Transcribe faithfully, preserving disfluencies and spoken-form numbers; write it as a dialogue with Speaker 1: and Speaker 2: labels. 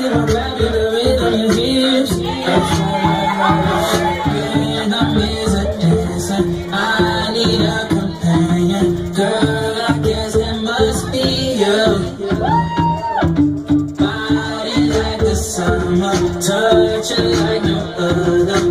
Speaker 1: my body, the rhythm your hips. And I'm dancer. I need a companion. Girl, I guess that must be you. Body like the summer, touch it like no other.